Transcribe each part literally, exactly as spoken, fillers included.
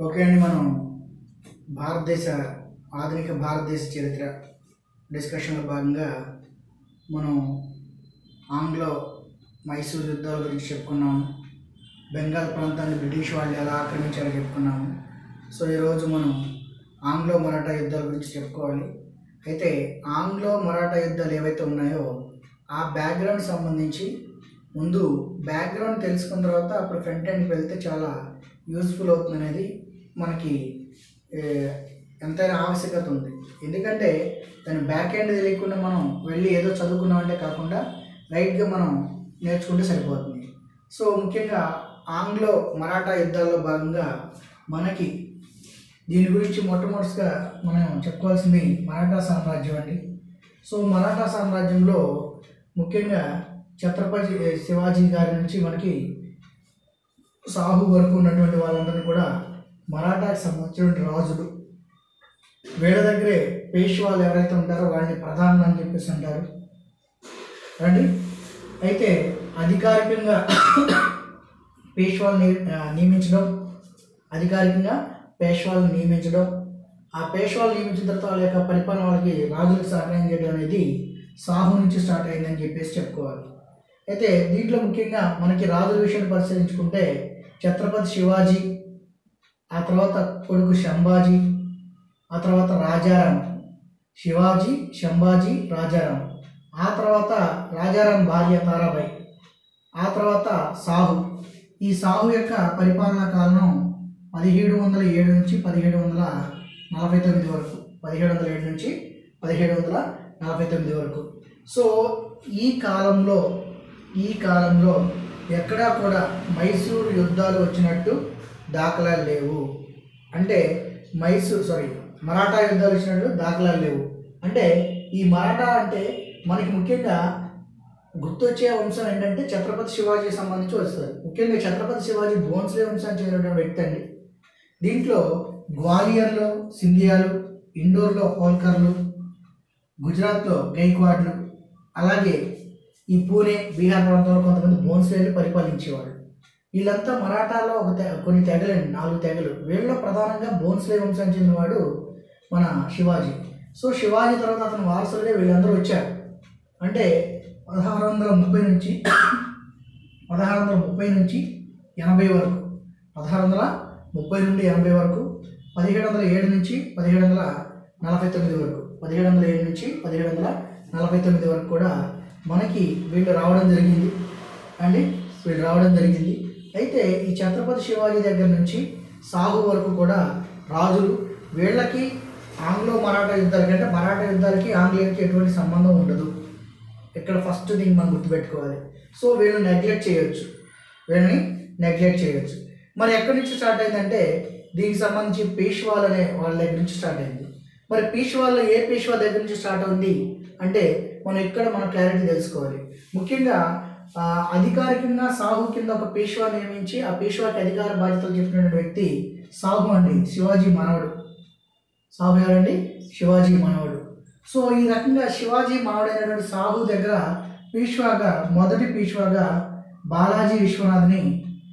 Okay అండి, మనం భారతదేశ ఆధునిక భారతదేశ చరిత్ర డిస్కషన్లో భాగంగా మనం ఆంగ్లో మైసూర్ యుద్ధాల గురించి చెప్పుకున్నాము. బెంగాల్ ప్రాంతాన్ని బ్రిటిష్ వాళ్ళు ఎలా ఆక్రమించారో చెప్పుకున్నాము. సో ఈరోజు మనం ఆంగ్లో మరాఠా యుద్ధాల గురించి చెప్పుకోవాలి. అయితే ఆంగ్లో మరాఠా యుద్ధాలు ఏవైతే ఉన్నాయో ఆ బ్యాక్గ్రౌండ్ సంబంధించి ముందు బ్యాక్గ్రౌండ్ తెలుసుకున్న తర్వాత అప్పుడు ఫ్రంట్ ఎండ్కి వెళ్తే చాలా యూస్ఫుల్ అవుతుంది అనేది మనకి ఎంతైనా ఆవశ్యకత ఉంది. ఎందుకంటే దాని బ్యాక్ ఎండ్ తెలియకుండా మనం వెళ్ళి ఏదో చదువుకున్నామంటే కాకుండా రైట్గా మనం నేర్చుకుంటే సరిపోతుంది. సో ముఖ్యంగా ఆంగ్లో మరాఠా యుద్ధాల్లో భాగంగా మనకి దీని గురించి మొట్టమొదటిగా మనం చెప్పుకోవాల్సింది మరాఠా సామ్రాజ్యం అండి. సో మరాఠా సామ్రాజ్యంలో ముఖ్యంగా ఛత్రపతి శివాజీ గారి నుంచి మనకి సాహు వరకు ఉన్నటువంటి వాళ్ళందరినీ కూడా మరాఠాకి సంబంధించిన రాజులు. వీళ్ళ దగ్గరే పేష్వాలు ఎవరైతే ఉంటారో వాళ్ళని ప్రధానులు అని చెప్పేసి అంటారు రండి. అయితే అధికారికంగా పేష్వాల్ని నియమించడం అధికారికంగా పేష్వాలను నియమించడం ఆ పేష్వాలు నియమించిన తర్వాత వాళ్ళ యొక్క పరిపాలన వాళ్ళకి రాజులకు సహాయం చేయడం అనేది సాహు నుంచి స్టార్ట్ అయిందని చెప్పేసి చెప్పుకోవాలి. అయితే దీంట్లో ముఖ్యంగా మనకి రాజుల విషయాన్ని పరిశీలించుకుంటే ఛత్రపతి శివాజీ, ఆ తర్వాత కొడుకు శంభాజీ, ఆ తర్వాత రాజారాం. శివాజీ, శంభాజీ, రాజారాం. ఆ తర్వాత రాజారాం భార్య తారాబాయి. ఆ తర్వాత సాహు. ఈ సాహు యొక్క పరిపాలనా కాలం పదిహేడు వందల ఏడు నుంచి పదిహేడు వందల నలభై తొమ్మిది వరకు పదిహేడు వందల ఏడు నుంచి పదిహేడు వందల నలభై తొమ్మిది వరకు. సో ఈ కాలంలో ఈ కాలంలో ఎక్కడా కూడా మైసూరు యుద్ధాలు వచ్చినట్టు దాఖలాలు లేవు. అంటే మైసూర్ సారీ మరాఠా యుద్ధాలు వచ్చినట్టు దాఖలాలు లేవు. అంటే ఈ మరాఠా అంటే మనకి ముఖ్యంగా గుర్తొచ్చే వంశం ఏంటంటే ఛత్రపతి శివాజీకి సంబంధించి వస్తుంది. ముఖ్యంగా ఛత్రపతి శివాజీ భోన్స్లే వంశానికి చెందిన వ్యక్తి అండి. దీంట్లో గ్వాలియర్లో సింధియాలు, ఇండోర్లో హోల్కర్లు, గుజరాత్లో గైక్వాడ్లు, అలాగే ఈ పూణే బీహార్ ప్రాంతంలో కొంతమంది భోన్స్లేలు పరిపాలించేవాళ్ళు. వీళ్ళంతా మరాఠాలో ఒక తె కొన్ని తెగలండి, నాలుగు తెగలు. వీళ్ళలో ప్రధానంగా భోన్స్లే వంశానికి చెందినవాడు మన శివాజీ. సో శివాజీ తర్వాత అతని వారసులుగా వీళ్ళందరూ వచ్చారు. అంటే పదహారు వందల ముప్పై నుంచి పదహారు వందల ముప్పై నుంచి ఎనభై వరకు పదహారు వందల ముప్పై నుండి ఎనభై వరకు పదిహేడు వందల ఏడు నుంచి పదిహేడు వందల నలభై తొమ్మిది వరకు పదిహేడు వందల ఏడు నుంచి పదిహేడు వందల నలభై తొమ్మిది వరకు కూడా మనకి వీళ్ళు రావడం జరిగింది అండి వీళ్ళు రావడం జరిగింది అయితే ఈ ఛత్రపతి శివాజీ దగ్గర నుంచి సాహు వరకు కూడా రాజులు. వీళ్ళకి ఆంగ్లో మరాఠా యుద్ధాల కంటే మరాఠా యుద్ధాలకి ఆంగ్లేయులకి ఎటువంటి సంబంధం ఉండదు. ఇక్కడ ఫస్ట్ థింగ్ మనం గుర్తుపెట్టుకోవాలి. సో వీళ్ళని నెగ్లెక్ట్ చేయొచ్చు వీళ్ళని నెగ్లెక్ట్ చేయొచ్చు మరి ఎక్కడి నుంచి స్టార్ట్ అయిందంటే దీనికి సంబంధించి పేష్వాల్ అనే వాళ్ళ దగ్గర నుంచి స్టార్ట్ అయింది. మరి పేష్వాల్లో ఏ పేష్వా దగ్గర నుంచి స్టార్ట్ అవుంది అంటే మనం ఇక్కడ మనం క్లారిటీ తెలుసుకోవాలి. ముఖ్యంగా అధికారికంగా సాహు కింద ఒక పేష్వా నియమించి ఆ పేష్వాకి అధికార బాధ్యతలు చెప్పినటువంటి వ్యక్తి సాహు అండి, శివాజీ మనవడు. సాహు ఎవరండి? శివాజీ మనవడు. సో ఈ రకంగా శివాజీ మనవడైనటువంటి సాహు దగ్గర పేష్వాగా మొదటి పేష్వాగా బాలాజీ విశ్వనాథ్ని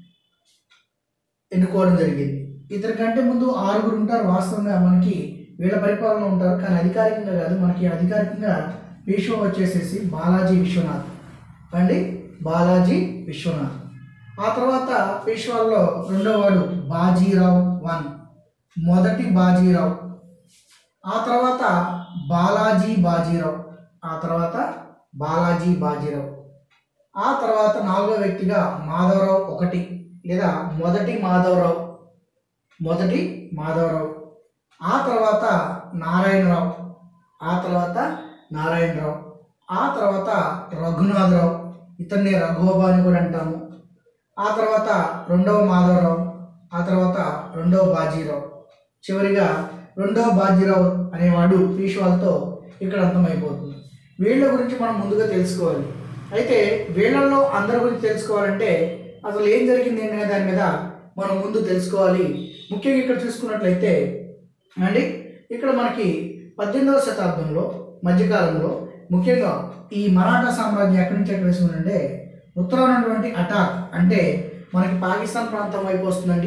ఎన్నుకోవడం జరిగింది. ఇతని కంటే ముందు ఆరుగురు ఉంటారు వాస్తవంగా, మనకి వీళ్ళ పరిపాలన ఉంటారు, కానీ అధికారికంగా కాదు. మనకి అధికారికంగా పేష్వా వచ్చేసేసి బాలాజీ విశ్వనాథ్ అండి, బాలాజీ విశ్వనాథ్. ఆ తర్వాత పేష్వాల్లో రెండో వాడు బాజీరావు వన్, మొదటి బాజీరావు. ఆ తర్వాత బాలాజీ బాజీరావు ఆ తర్వాత బాలాజీ బాజీరావు. ఆ తర్వాత నాలుగో వ్యక్తిగా మాధవరావు ఒకటి లేదా మొదటి మాధవరావు మొదటి మాధవరావు. ఆ తర్వాత నారాయణరావు ఆ తర్వాత నారాయణరావు. ఆ తర్వాత రఘునాథరావు, ఇతన్ని రఘోబా అని కూడా అంటాము. ఆ తర్వాత రెండవ మాధవరావు, ఆ తర్వాత రెండవ బాజీరావు. చివరిగా రెండవ బాజీరావు అనేవాడు పేష్వాలతో ఇక్కడ అంతమైపోతుంది. వీళ్ళ గురించి మనం ముందుగా తెలుసుకోవాలి. అయితే వీళ్ళల్లో అందరి గురించి తెలుసుకోవాలంటే అసలు ఏం జరిగింది అనే దాని మీద మనం ముందు తెలుసుకోవాలి. ముఖ్యంగా ఇక్కడ చూసుకున్నట్లయితే అండి ఇక్కడ మనకి పద్దెనిమిదవ శతాబ్దంలో మధ్యకాలంలో ముఖ్యంగా ఈ మరాఠా సామ్రాజ్యం ఎక్కడి నుంచి ఎక్కడ వేసుకుందంటే ఉత్తరాన ఉన్నటువంటి అటాక్ అంటే మనకి పాకిస్తాన్ ప్రాంతం వైపు వస్తుందండి.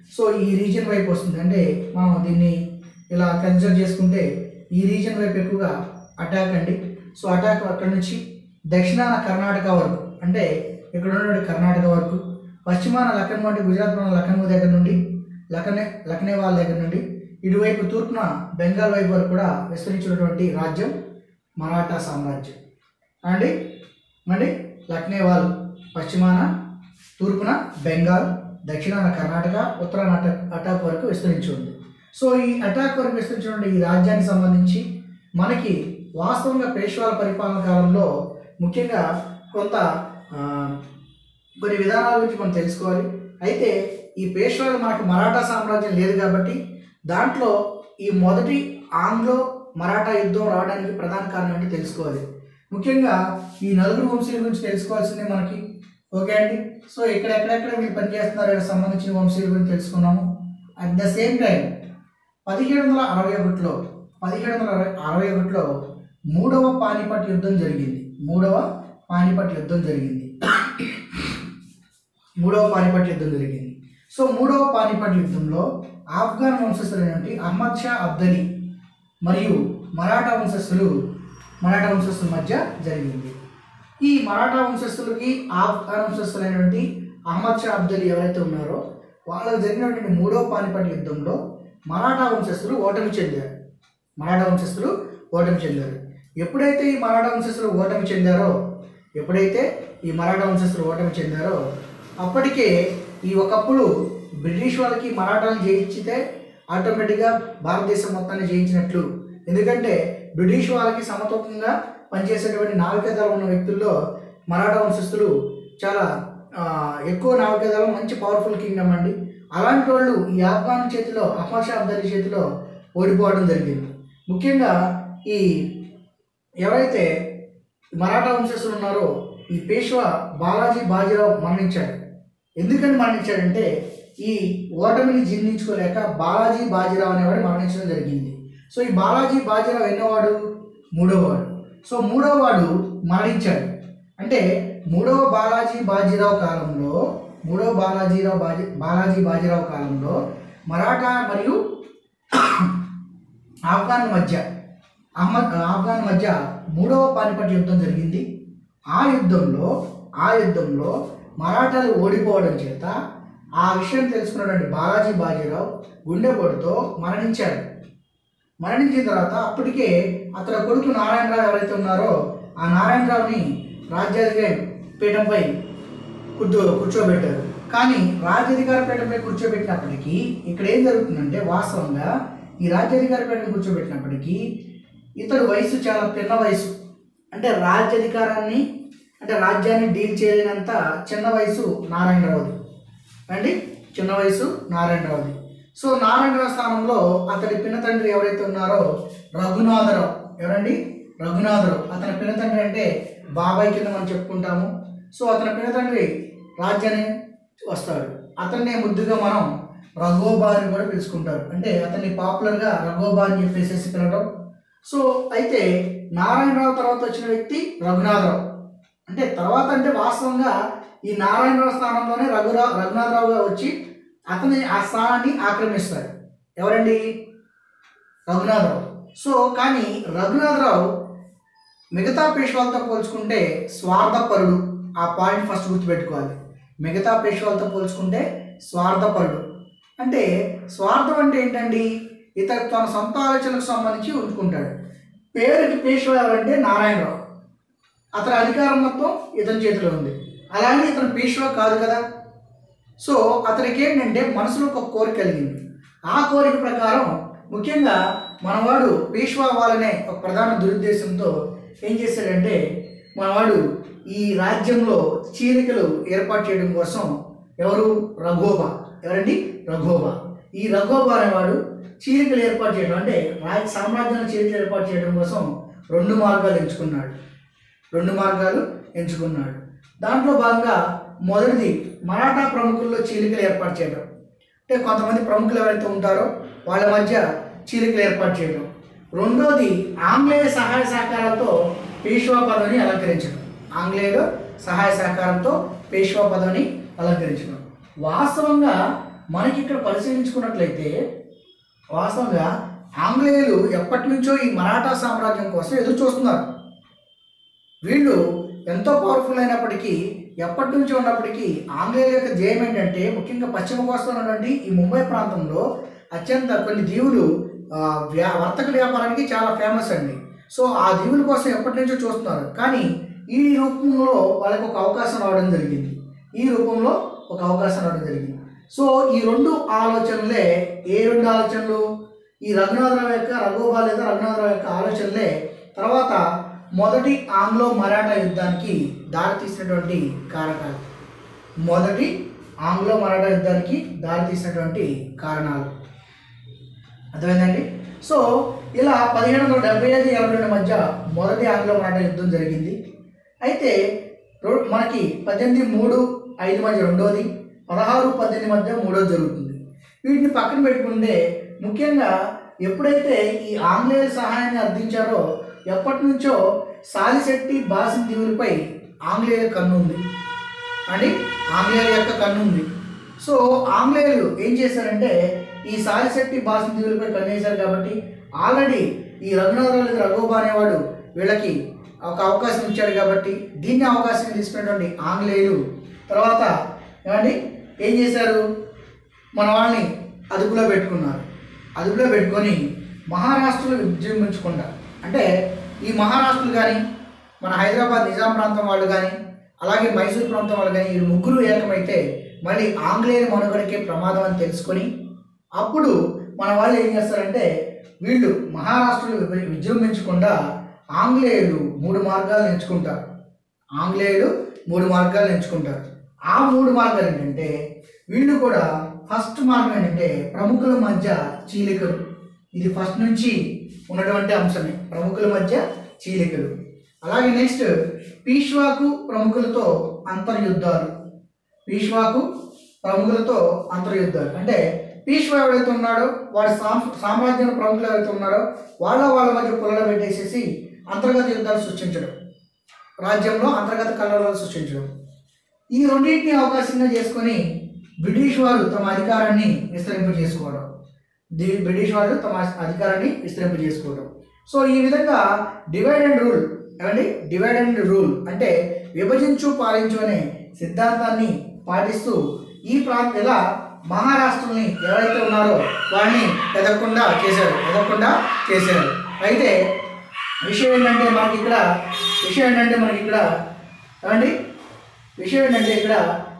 సో ఈ రీజియన్ వైపు వస్తుంది. అంటే మనం దీన్ని ఇలా కన్సిడర్ చేసుకుంటే ఈ రీజియన్ వైపు ఎక్కువగా అటాక్ అండి. సో అటాక్ అక్కడ నుంచి దక్షిణాన కర్ణాటక వరకు, అంటే ఇక్కడ ఉన్నటువంటి కర్ణాటక వరకు, పశ్చిమాన లఖనౌ అంటే గుజరాత్లో లఖనౌ దగ్గర నుండి లఖనే లఖనేవాల్ దగ్గర నుండి ఇటువైపు తూర్పున బెంగాల్ వైపు వరకు కూడా విస్తరించినటువంటి రాజ్యం మరాఠా సామ్రాజ్యం అండి. మరి లఖనేవాల్ పశ్చిమాన, తూర్పున బెంగాల్, దక్షిణాన కర్ణాటక, ఉత్తరాన అటాక్ అటాక్ వరకు విస్తరించి ఉంది. సో ఈ అటాక్ వరకు విస్తరించినటువంటి ఈ రాజ్యానికి సంబంధించి మనకి వాస్తవంగా పేష్వాల పరిపాలన కాలంలో ముఖ్యంగా కొంత కొన్ని విధానాల గురించి మనం తెలుసుకోవాలి. అయితే ఈ పేష్వాలు మనకు మరాఠా సామ్రాజ్యం లేదు కాబట్టి దాంట్లో ఈ మొదటి ఆంగ్లో మరాఠా యుద్ధం రావడానికి ప్రధాన కారణం ఏంటి తెలుసుకోవాలి. ముఖ్యంగా ఈ నలుగురు వంశీయుల గురించి తెలుసుకోవాల్సిందే మనకి. ఓకే అండి. సో ఇక్కడ ఎక్కడెక్కడ వీళ్ళు పనిచేస్తున్నారో సంబంధించిన వంశీయుల గురించి తెలుసుకున్నాము. అట్ ద సేమ్ టైం పదిహేడు వందల అరవై ఒకటిలో పదిహేడు వందల అరవై అరవై ఒకటిలో మూడవ పానిపట్ యుద్ధం జరిగింది. మూడవ పానిపట్ యుద్ధం జరిగింది మూడవ పానిపట్ యుద్ధం జరిగింది సో మూడవ పానిపట్ యుద్ధంలో ఆఫ్ఘన్ వంశస్థులైనటువంటి అహ్మద్ షా అబ్దలీ మరియు మరాఠా వంశస్థులు మరాఠా వంశస్థుల మధ్య జరిగింది. ఈ మరాఠా వంశస్థులకి ఆఫ్ఘన్ వంశస్థులైనటువంటి అహ్మద్ షా అబ్దలీ ఎవరైతే ఉన్నారో వాళ్ళకు జరిగినటువంటి మూడవ పానిపట్ యుద్ధంలో మరాఠా వంశస్థులు ఓటమి చెందారు. మరాఠా వంశస్థులు ఓటమి చెందారు. ఎప్పుడైతే ఈ మరాఠా వంశస్థులు ఓటమి చెందారో ఎప్పుడైతే ఈ మరాఠా వంశస్థులు ఓటమి చెందారో అప్పటికే ఈ ఒకప్పుడు బ్రిటిష్ వాళ్ళకి మరాఠాలు జయించితే ఆటోమేటిక్గా భారతదేశం మొత్తాన్ని జయించినట్లు. ఎందుకంటే బ్రిటిష్ వాళ్ళకి సమతూకంగా పనిచేసేటువంటి నావికాదళం ఉన్న వ్యక్తుల్లో మరాఠా వంశస్థులు చాలా ఎక్కువ నావికాదళం, మంచి పవర్ఫుల్ కింగ్డమ్ అండి. అలాంటి వాళ్ళు ఈ ఆఫ్ఘన్ చేతిలో అహ్మద్ షా అబ్దలీ చేతిలో ఓడిపోవడం జరిగింది. ముఖ్యంగా ఈ ఎవరైతే మరాఠా వంశస్థులు ఉన్నారో ఈ పేష్వా బాలాజీ బాజీరావు మరణించాడు. ఎందుకని మరణించాడంటే ఈ ఓటమిని జీర్ణించుకోలేక బాలాజీ బాజీరావు అనేవాడు మరణించడం జరిగింది. సో ఈ బాలాజీ బాజీరావు ఎన్నోవాడు? మూడోవాడు. సో మూడోవాడు మరణించాడు. అంటే మూడవ బాలాజీ బాజీరావు కాలంలో మూడవ బాలాజీరావు బాజీ బాలాజీ బాజీరావు కాలంలో మరాఠా మరియు ఆఫ్ఘన్ మధ్య అహ్మద్ ఆఫ్ఘన్ మధ్య మూడవ పానిపట్ యుద్ధం జరిగింది. ఆ యుద్ధంలో ఆ యుద్ధంలో మరాఠాలు ఓడిపోవడం చేత ఆ విషయం తెలుసుకున్నటువంటి బాలాజీ బాజీరావు గుండెపోటుతో మరణించాడు. మరణించిన తర్వాత అప్పటికే అతని కొడుకు నారాయణరావు ఎవరైతే ఉన్నారో ఆ నారాయణరావుని రాజ్యాధికారి పీఠంపై కూర్చో కూర్చోబెట్టారు. కానీ రాజ్యాధికార పీఠంపై కూర్చోబెట్టినప్పటికీ ఇక్కడ ఏం జరుగుతుందంటే వాస్తవంగా ఈ రాజ్యాధికార పీఠం కూర్చోబెట్టినప్పటికీ ఇతడు వయసు చాలా చిన్న వయసు. అంటే రాజ్యాధికారాన్ని అంటే రాజ్యాన్ని డీల్ చేయలేనంత చిన్న వయసు నారాయణరావుది అండి. చిన్న వయసు నారాయణరావుది. సో నారాయణరావు స్థానంలో అతడి పినతండ్రి ఎవరైతే ఉన్నారో రఘునాథరావు. ఎవరండి? రఘునాథరావు. అతని పినతండ్రి అంటే బాబాయ్ కింద మనం చెప్పుకుంటాము. సో అతని పినతండ్రి రాజ్యాన్ని వస్తాడు. అతన్నే ముద్దుగా మనం రఘోబా అని కూడా పిలుచుకుంటారు. అంటే అతన్ని పాపులర్గా రఘోబా అని చెప్పేసి పిలవడం. సో అయితే నారాయణరావు తర్వాత వచ్చిన వ్యక్తి రఘునాథరావు. అంటే తర్వాత అంటే వాస్తవంగా ఈ నారాయణరావు స్థానంలోనే రఘురా రఘునాథరావుగా వచ్చి అతని ఆ స్థానాన్ని ఆక్రమిస్తాడు. ఎవరండి? రఘునాథరావు. సో కానీ రఘునాథరావు మిగతా పేష్వాలతో పోల్చుకుంటే స్వార్థపరుడు. ఆ పాయింట్ ఫస్ట్ గుర్తుపెట్టుకోవాలి. మిగతా పేష్వాలతో పోల్చుకుంటే స్వార్థపరుడు. అంటే స్వార్థం అంటే ఏంటండి? ఇతను తన సొంత ఆలోచనలకు సంబంధించి ఉంచుకుంటాడు. పేరుకి పేష్వా ఎవరంటే నారాయణరావు. అతని అధికారం మొత్తం ఇతని చేతిలో ఉంది. అలాగే ఇతను పేష్వా కాదు కదా. సో అతనికి ఏంటంటే మనసులో ఒక కోరిక కలిగింది. ఆ కోరిక ప్రకారం ముఖ్యంగా మనవాడు పేష్వా అవ్వాలనే ఒక ప్రధాన దురుద్దేశంతో ఏం చేశాడంటే మనవాడు ఈ రాజ్యంలో చీలికలు ఏర్పాటు చేయడం కోసం ఎవరు? రఘోబా. ఎవరండి? రఘోబా. ఈ రఘోబా అనేవాడు చీలికలు ఏర్పాటు చేయడం అంటే రాజ్య సామ్రాజ్యంలో చీలికలు ఏర్పాటు చేయడం కోసం రెండు మార్గాలు ఎంచుకున్నాడు రెండు మార్గాలు ఎంచుకున్నాడు దాంట్లో భాగంగా మొదటిది మరాఠా ప్రముఖుల్లో చీలికలు ఏర్పాటు చేయడం. అంటే కొంతమంది ప్రముఖులు ఎవరైతే ఉంటారో వాళ్ళ మధ్య చీలికలు ఏర్పాటు చేయడం. రెండోది ఆంగ్లేయ సహాయ సహకారాలతో పేష్వా పదవిని అలంకరించడం. ఆంగ్లేయులు సహాయ సహకారంతో పేష్వా పదవిని అలంకరించడం. వాస్తవంగా మనకి ఇక్కడ పరిశీలించుకున్నట్లయితే వాస్తవంగా ఆంగ్లేయులు ఎప్పటి నుంచో ఈ మరాఠా సామ్రాజ్యం కోసం ఎదురు చూస్తున్నారు. వీళ్ళు ఎంతో పవర్ఫుల్ అయినప్పటికీ ఎప్పటి నుంచో ఉన్నప్పటికీ ఆంగ్లేయుల యొక్క ధ్యేయం ఏంటంటే ముఖ్యంగా పశ్చిమ కోస్తా ఉన్నటువంటి ఈ ముంబై ప్రాంతంలో అత్యంత కొన్ని దీవులు వ్యా వర్తక వ్యాపారానికి చాలా ఫేమస్ అండి. సో ఆ దీవుల కోసం ఎప్పటి నుంచో చూస్తున్నారు. కానీ ఈ రూపంలో వాళ్ళకి ఒక అవకాశం రావడం జరిగింది. ఈ రూపంలో ఒక అవకాశం రావడం జరిగింది. సో ఈ రెండు ఆలోచనలే ఏ రెండు ఆలోచనలు ఈ రఘునాథరావు యొక్క రఘోబా లేదా రఘునాథరావు యొక్క ఆలోచనలే తర్వాత మొదటి ఆంగ్లో మరాఠా యుద్ధానికి దారితీసినటువంటి కారణాలు. మొదటి ఆంగ్లో మరాఠా యుద్ధానికి దారితీసినటువంటి కారణాలు అర్థమైందండి. సో ఇలా పదిహేడు వందల డెబ్బై ఐదు యాభై రెండు మధ్య మొదటి ఆంగ్లో మరాఠా యుద్ధం జరిగింది. అయితే మనకి పద్దెనిమిది మూడు ఐదు మధ్య రెండోది, పదహారు పద్దెనిమిది మధ్య మూడోది జరుగుతుంది. వీటిని పక్కన పెట్టుకుంటే ముఖ్యంగా ఎప్పుడైతే ఈ ఆంగ్లేయుల సహాయాన్ని అర్థించారో ఎప్పటి నుంచో సాలిశెట్టి బాసిన్ దీవులపై ఆంగ్లేయుల కన్ను ఉంది అని ఆంగ్లేయుల యొక్క కన్ను ఉంది. సో ఆంగ్లేయులు ఏం చేశారంటే ఈ సాలిశెట్టి బాసిన్ దీవులపై కన్ను వేశారు కాబట్టి ఆల్రెడీ ఈ రఘునాథరావు రఘోబా అనేవాడు వీళ్ళకి ఒక అవకాశం ఇచ్చాడు కాబట్టి దీన్ని అవకాశం తీసుకున్నటువంటి ఆంగ్లేయులు తర్వాత ఏమండి ఏం చేశారు, మన వాళ్ళని అదుపులో పెట్టుకున్నారు. అదుపులో పెట్టుకొని మహారాష్ట్రలో విజృంభించకుండా అంటే ఈ మహారాష్ట్రలు కానీ మన హైదరాబాద్ నిజాం ప్రాంతం వాళ్ళు కానీ అలాగే మైసూర్ ప్రాంతం వాళ్ళు కానీ ఈ ముగ్గురు ఏకమైతే మళ్ళీ ఆంగ్లేయుల మనుగడకే ప్రమాదం అని తెలుసుకొని అప్పుడు మన వాళ్ళు ఏం చేస్తారంటే వీళ్ళు మహారాష్ట్రలో విజృంభించకుండా ఆంగ్లేయులు మూడు మార్గాలు ఎంచుకుంటారు. ఆంగ్లేయులు మూడు మార్గాలు ఎంచుకుంటారు. ఆ మూడు మార్గాలు ఏంటంటే వీళ్ళు కూడా ఫస్ట్ మార్గం ఏంటంటే ప్రముఖుల మధ్య చీలికలు. ఇది ఫస్ట్ నుంచి ఉన్నటువంటి అంశమే, ప్రముఖుల మధ్య చీలికలు. అలాగే నెక్స్ట్ పీష్వాకు ప్రముఖులతో అంతర్యుద్ధాలు. పీష్వాకు ప్రముఖులతో అంతర్యుద్ధాలు అంటే పీష్వా ఎవరైతే ఉన్నాడో వాడి సాం సామ్రాజ్యం ప్రముఖులు ఎవరైతే ఉన్నారో వాళ్ళ వాళ్ళ మధ్య పుల్లలు పెట్టేసేసి అంతర్గత యుద్ధాలు సృష్టించడం, రాజ్యంలో అంతర్గత కలవరాలు సృష్టించడం. ఈ రెండింటిని అవకాశంగా చేసుకొని బ్రిటిష్ వారు తమ అధికారాన్ని విస్తరింపజేసుకోవడం ది బ్రిటిష్ వాళ్ళు తమ అధికారాన్ని విస్తరింపజేసుకోవడం. సో ఈ విధంగా డివైడ్ అండ్ రూల్ ఏమండి డివైడ్ అండ్ రూల్ అంటే విభజించు పాలించు అనే సిద్ధాంతాన్ని పాటిస్తూ ఈ ప్రాంత ఇలా మహారాష్ట్రని ఎవరైతే ఉన్నారో వాడిని ఎదగకుండా చేశారు ఎదగకుండా చేశారు అయితే విషయం ఏంటంటే మనకి ఇక్కడ విషయం ఏంటంటే మనకి ఇక్కడ ఏమండి విషయం ఏంటంటే ఇక్కడ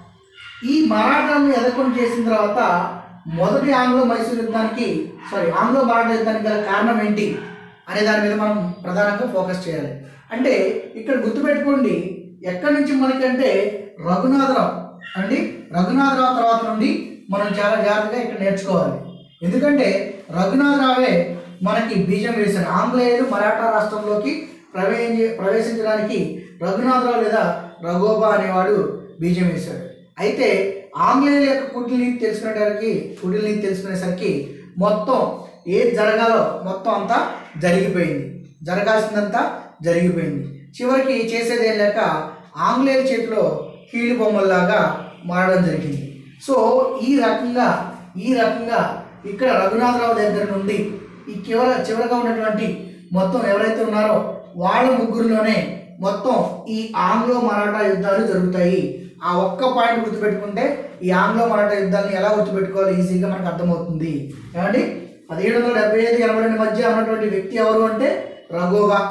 ఈ మరాఠాలను ఎదగకుండా చేసిన తర్వాత మొదటి ఆంగ్లో మైసూర్ యుద్ధానికి సారీ ఆంగ్లో మరాఠా యుద్ధానికి గల కారణం ఏంటి అనే దాని మీద మనం ప్రధానంగా ఫోకస్ చేయాలి. అంటే ఇక్కడ గుర్తుపెట్టుకోండి ఎక్కడి నుంచి మనకంటే రఘునాథరావు అండి రఘునాథరావు తర్వాత నుండి మనం చాలా జాగ్రత్తగా ఇక్కడ నేర్చుకోవాలి. ఎందుకంటే రఘునాథరావే మనకి బీజం వేశారు. ఆంగ్లేయులు మరాఠా రాష్ట్రంలోకి ప్రవేశ ప్రవేశించడానికి రఘునాథరావు లేదా రఘోబా అనేవాడు బీజం వేశాడు. అయితే ఆంగ్లేయుల యొక్క కుటిల నీతి తెలుసుకునేసరికి కుటిల నీతి తెలుసుకునేసరికి మొత్తం ఏది జరగాలో మొత్తం అంతా జరిగిపోయింది. జరగాల్సిందంతా జరిగిపోయింది. చివరికి చేసేదేం లేక ఆంగ్లేయుల చేతిలో కీలు బొమ్మల్లాగా మారడం జరిగింది. సో ఈ రకంగా ఈ రకంగా ఇక్కడ రఘునాథరావు దగ్గర నుండి ఈ చివర చివరగా ఉన్నటువంటి మొత్తం ఎవరైతే ఉన్నారో వాళ్ళ ముగ్గురులోనే మొత్తం ఈ ఆంగ్లో మరాఠా యుద్ధాలు జరుగుతాయి. ఆ ఒక్క పాయింట్ గుర్తుపెట్టుకుంటే ఈ ఆంగ్లో మరాఠా యుద్ధాన్ని ఎలా గుర్తుపెట్టుకోవాలి ఈజీగా మనకు అర్థమవుతుంది. ఏమండి పదిహేడు వందల డెబ్బై ఐదు ఎనభై రెండు మధ్య ఉన్నటువంటి వ్యక్తి ఎవరు అంటే రఘోబా.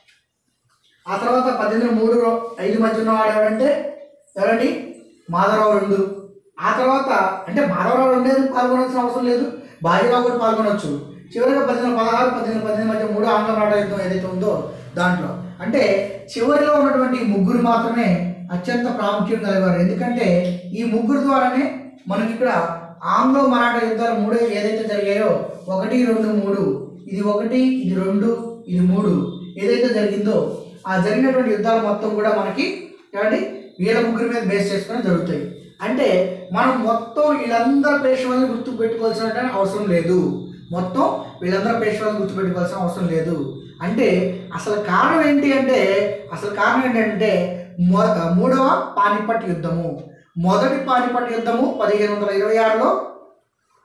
ఆ తర్వాత పద్దెనిమిది మూడు ఐదు మధ్య ఉన్నవాడు ఎవరంటే ఎవరండి మాధవరావు రెండు. ఆ తర్వాత అంటే మాధవరావు రెండేది పాల్గొనాల్సిన అవసరం లేదు, బాజీరావు కూడా పాల్గొనవచ్చు. చివరిగా పద్దెనిమిది పదహారు పద్దెనిమిది పద్దెనిమిది మధ్య మూడు ఆంగ్ల మరాఠా యుద్ధం ఏదైతే ఉందో దాంట్లో అంటే చివరిలో ఉన్నటువంటి ముగ్గురు మాత్రమే అత్యంత ప్రాముఖ్యం కలిగారు. ఎందుకంటే ఈ ముగ్గురు ద్వారానే మనకి ఇక్కడ ఆంగ్లో మరాఠా యుద్ధాలు మూడు ఏదైతే జరిగాయో ఒకటి రెండు మూడు ఇది ఒకటి ఇది రెండు ఇది మూడు ఏదైతే జరిగిందో ఆ జరిగినటువంటి యుద్ధాలు మొత్తం కూడా మనకి ఏమండి వీళ్ళ ముగ్గురి మీద బేస్ చేసుకొని జరుగుతాయి. అంటే మనం మొత్తం వీళ్ళందరూ పేష్వాల్ని గుర్తు పెట్టుకోవాల్సిన అవసరం లేదు. మొత్తం వీళ్ళందరూ పేష్వాల్ని గుర్తుపెట్టుకోవాల్సిన అవసరం లేదు. అంటే అసలు కారణం ఏంటి అంటే అసలు కారణం ఏంటంటే మూడవ పానిపట్ యుద్ధము. మొదటి పానిపట్ యుద్ధము పదిహేను వందల ఇరవై ఆరులో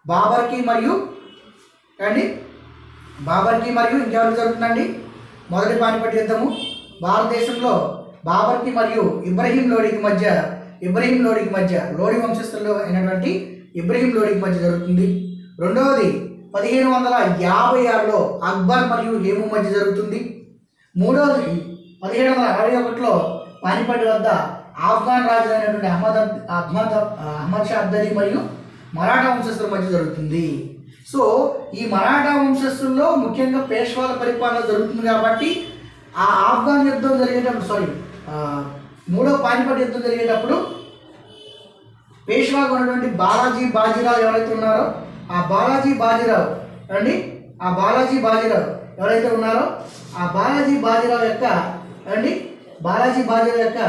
బాబర్కి మరియు అండి బాబర్కి మరియు ఇంకెవరికి జరుగుతుందండి మొదటి పానిపట్ యుద్ధము భారతదేశంలో బాబర్కి మరియు ఇబ్రహీం లోడికి మధ్య ఇబ్రహీం లోడికి మధ్య లోడి వంశస్థుల్లో అయినటువంటి ఇబ్రహీం లోడికి మధ్య జరుగుతుంది. రెండవది పదిహేను వందల యాభై ఆరులో అక్బర్ మరియు హేము మధ్య జరుగుతుంది. మూడవది పదిహేడు వందల అరవై ఒకటిలో పానిపట్ వద్ద ఆఫ్ఘాన్ రాజు అయినటువంటి అహ్మద్ అహ్మద్ అహ్మద్ షా అబ్దాలీ మరియు మరాఠా వంశస్థుల మధ్య జరుగుతుంది. సో ఈ మరాఠా వంశస్థుల్లో ముఖ్యంగా పేష్వాల పరిపాలన జరుగుతుంది కాబట్టి ఆ ఆఫ్ఘాన్ యుద్ధం జరిగేటప్పుడు సారీ మూడో పానిపట్ యుద్ధం జరిగేటప్పుడు పేష్వాగా ఉన్నటువంటి బాలాజీ బాజీరావు ఎవరైతే ఉన్నారో ఆ బాలాజీ బాజీరావు అండి ఆ బాలాజీ బాజీరావు ఎవరైతే ఉన్నారో ఆ బాలాజీ బాజీరావు యొక్క అండి బాలాజీ బాజీరావు యొక్క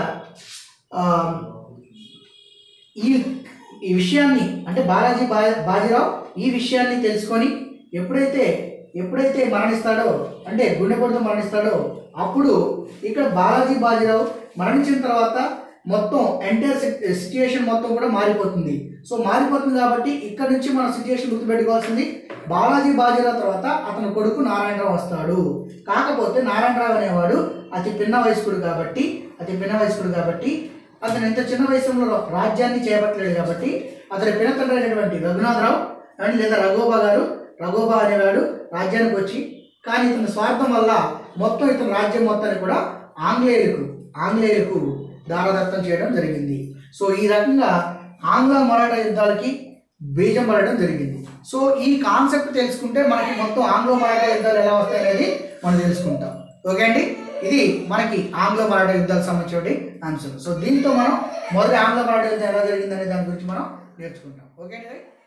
ఈ ఈ విషయాన్ని అంటే బాలాజీ బా బాజీరావు ఈ విషయాన్ని తెలుసుకొని ఎప్పుడైతే ఎప్పుడైతే మరణిస్తాడో అంటే గుండెపోటుతో మరణిస్తాడో అప్పుడు ఇక్కడ బాలాజీ బాజీరావు మరణించిన తర్వాత మొత్తం ఎంటైర్ సిచ్యుయేషన్ మొత్తం కూడా మారిపోతుంది. సో మారిపోతుంది కాబట్టి ఇక్కడ నుంచి మన సిచ్యుయేషన్ గుర్తుపెట్టుకోవాల్సింది బాలాజీ బాజీరావు తర్వాత అతని కొడుకు నారాయణరావు వస్తాడు. కాకపోతే నారాయణరావు అనేవాడు అతి పిన్న వయస్కుడు కాబట్టి అతి పిన్న వయస్కుడు కాబట్టి అతను ఎంత చిన్న వయసులో రాజ్యాన్ని చేపట్టలేడు కాబట్టి అతని పినతండ్రి అయినటువంటి రఘునాథరావు అండ్ లేదా రఘోబా గారు రఘోబా అనేవాడు రాజ్యానికి వచ్చి కానీ ఇతని స్వార్థం వల్ల మొత్తం ఇతని రాజ్యం మొత్తాన్ని కూడా ఆంగ్లేయులకు ఆంగ్లేయులకు దారదత్తం చేయడం జరిగింది. సో ఈ రకంగా ఆంగ్ల మరాఠా యుద్ధాలకి బీజం పడడం జరిగింది. సో ఈ కాన్సెప్ట్ తెలుసుకుంటే మనకి మొత్తం ఆంగ్లో మరాఠా యుద్ధాలు ఎలా వస్తాయి అనేది మనం తెలుసుకుంటాం. ఓకే అండి, ఇది మనకి ఆంగ్లో మరాఠా యుద్ధాలకు సంబంధించిన అంశం. సో దీంతో మనం మొదటి ఆంగ్ల మరాఠా యుద్ధం ఎలా జరిగిందనే దాని గురించి మనం నేర్చుకుంటాం. ఓకే అండి.